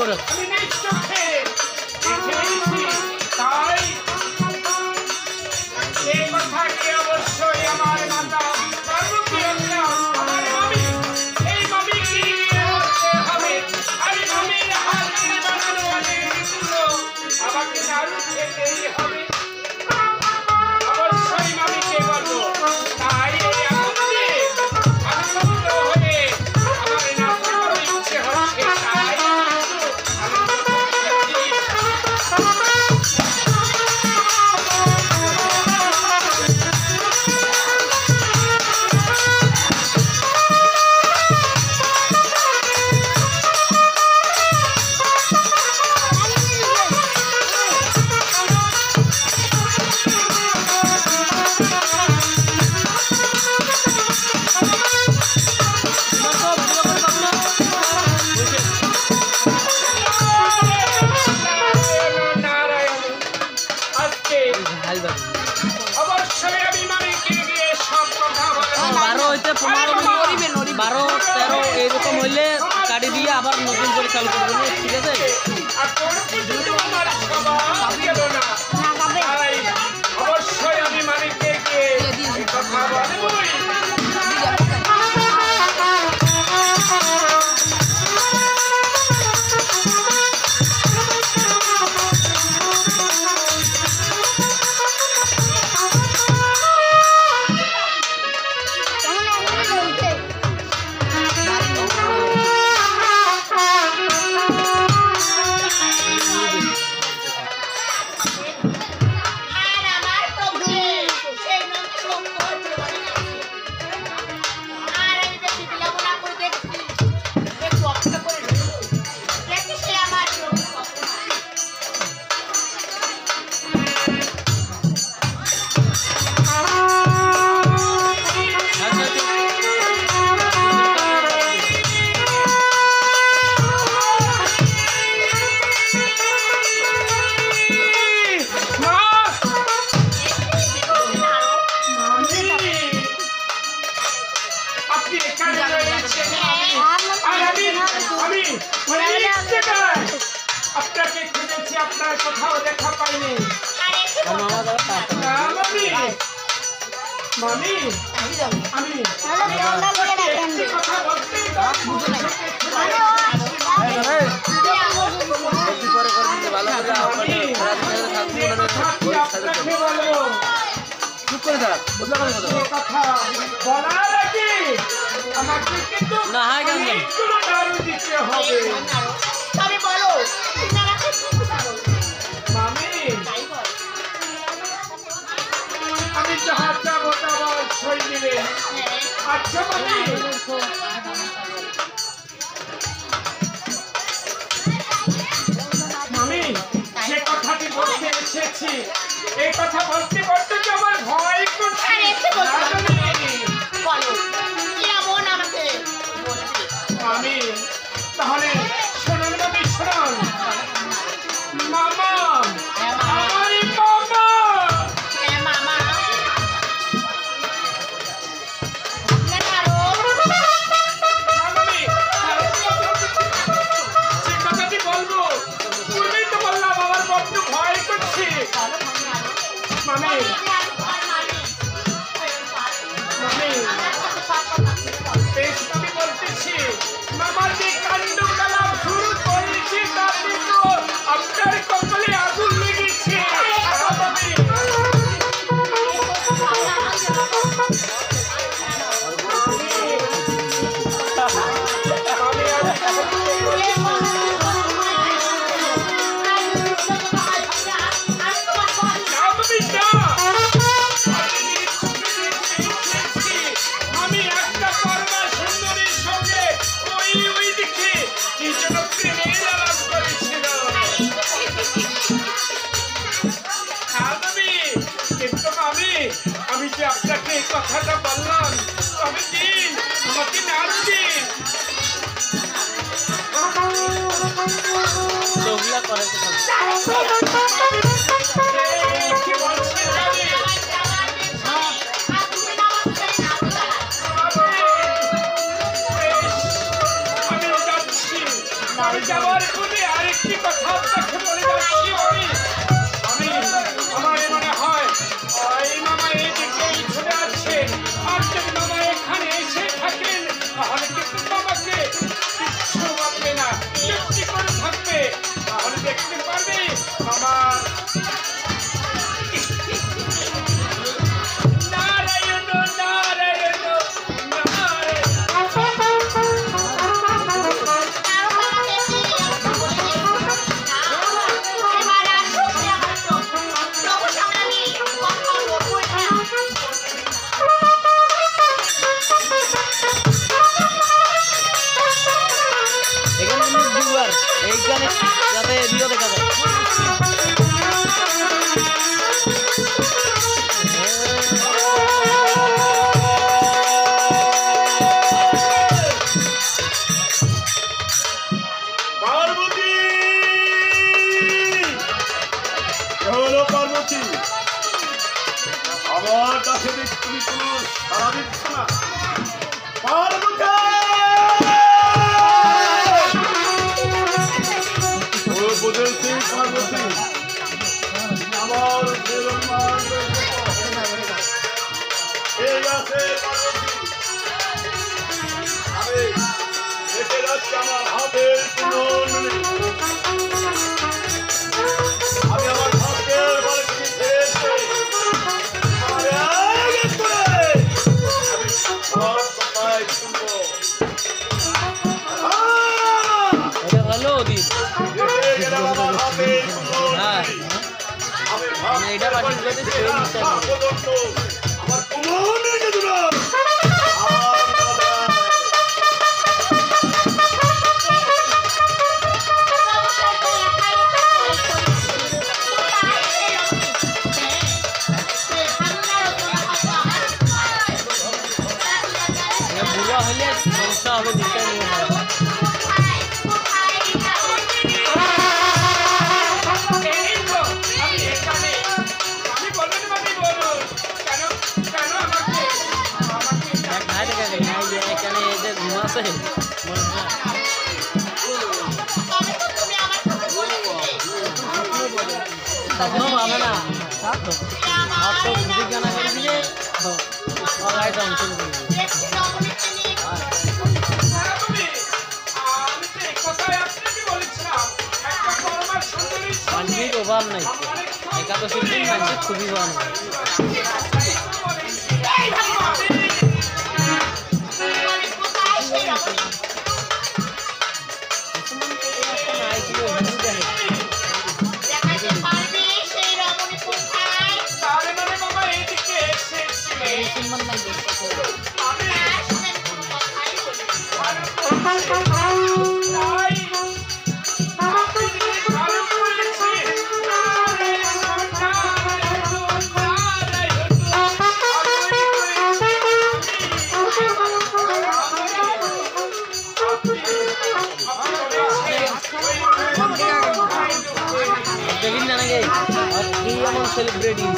করো আমি নিজ চোখে দেখেছি, তাই এই কথাকে অবশ্যই আমার মাতা পার্বতী আমার মামি, এই মামিকে নিয়ে বলতে হবে। আমি মামির হাতে বানানো অনেকগুলো আমাকে নাড়ু খেতেই হবে, অবশ্যই মামিকে বলবো। তাই এই আনন্দে আনন্দ হয়ে আমার নাচতে বড় ইচ্ছে হচ্ছে, তাই আনন্দ করতে অবশ্যই আমি মামিকে গিয়ে সব কথা বলবো। 12 হইতে 15 12 13 এইরকম হইলে কাটি দিয়ে আবার নতুন করে চালু করবো, ঠিক আছে? আর কোন পর্যন্ত আমার স্বভাব গেল না, তাই অবশ্যই আমি মামিকে গিয়ে এই কথা বলবোই। আপনাকে খুঁজেছি, আপনার কোথাও দেখা পাইনি। মামি আমি একটি কথা বলতে কথা বলার আগে আমাকে কিন্তু দিতে হবে। মামি আমি যাহা যাবো তা অবশ্যই দিবে। আচ্ছা মামি, মামি যে কথাটি বলতে এসেছি, এই কথা বলতে বলতে তো আমার ভয় করছে। মামি তাহলে শুনুন মামি, শুনুন মামা, আমারই মামা যে কথাটি বলবো পূর্বেই তো বললাম আমার বড্ড ভয় করছে। মামি বেশ আমি বলতেছি, মামার যে কাণ্ড কালাম শুরু করেছি তাতে তো আপনার কপালে আগুন লেগেছে। আমি একটা পরমা সুন্দরীর সঙ্গে ওই দিকে কি যেন প্রেমের আলাপ করেছিলাম। কিন্তু আমি যে আপনাকে এই কথাটা বললাম, তবে দিন আমাকে নাচ দিন। কি বলছেন আমি যাচ্ছি, আমি যাওয়ার পরে আর পার্বতী আমার কাছে তুমি কোনো সারা দিচ্ছ না পার্বতী ও বদলতে পার্বতী আমার এই আছে পার্বতী আমি দেখে যাচ্ছি আমার হাতের কুণ্ডলী আমি আমার ভাগ্যের বাড়িতে ফিরেছি আমি সব কথাই শুনবো এটা ভালো দিন দেখে গেলাম আমার হাতের হ্যাঁ আমি মানে এটা পাঠিয়ে দিতে সেই নিশ্চয় আমার কুমনের দূর বুড়া হলে সমস্যা হবে দিতে নিয়ে এখানে এদের ঘুম আছে স্বপ্ন পাবে না তো বুদ্ধি জানা করে দিলে অনলাইন পানির অভাব নাই একাদশীর দিন মানুষের খুবই ভালো দেখেন না নাকি কি এমন সেলিব্রিটি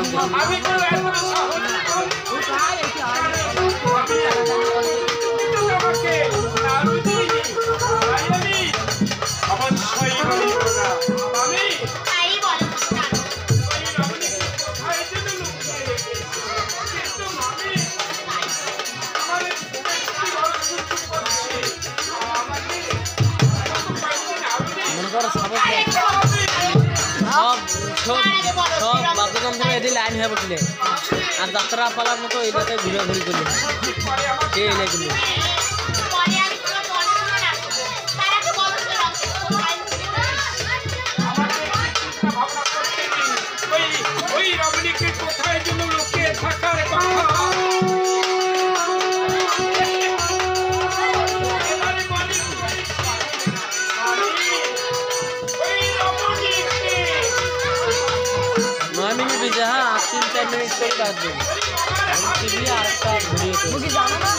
মনে করো সব বাদ্যযন্ত্র এদি লাইন হয়ে পড়ছিলে আর যাত্রা পালার মতো এটাতে ঘুরে ঘুরি করলে সেই এলাকাগুলো ওই রমণীকে কোথায় যেন লুকিয়ে থাকার কথা जहाँ 3-4 मिनट से कर दो इसलिए आपका वीडियो मुझे जाना ना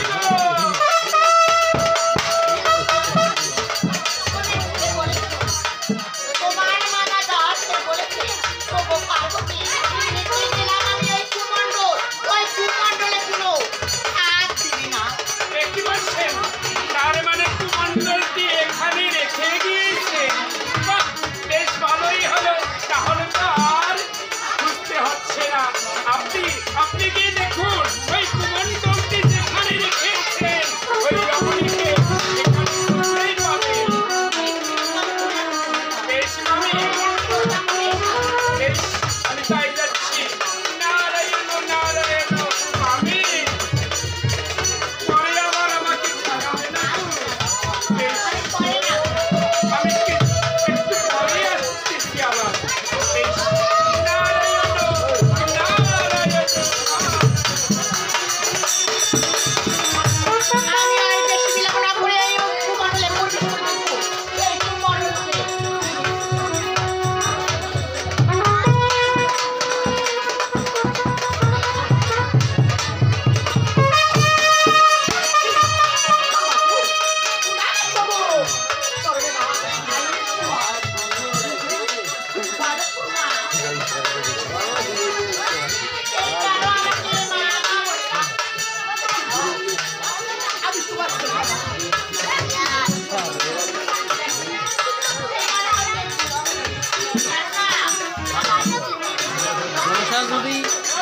আপনি কি দেখুন ওই কুমন্ডলটি যেখানে রেখেছেন ওই রমণীকে এখানে পাবেন বেশ আমি তাই যাচ্ছি নারায়ণ নারায়ণ আমি পরে আবার আমাকে ছাড়াবে না বেশ আমি একটু পরে আসতেছি আবার বেশ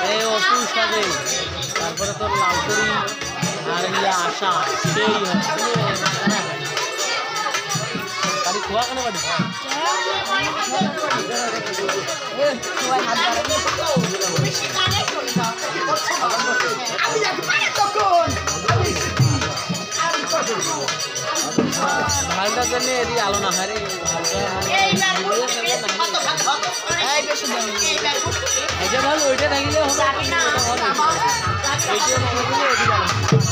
এই অসুর সাথে তারপরে তোর লালপুরি আর ইয়া আশা সেই বাড়ি খোয়া কেন বাড়ি ভালটার জন্য এদি আলো না হয় রে ভালো ওইটা থাকিলে হবে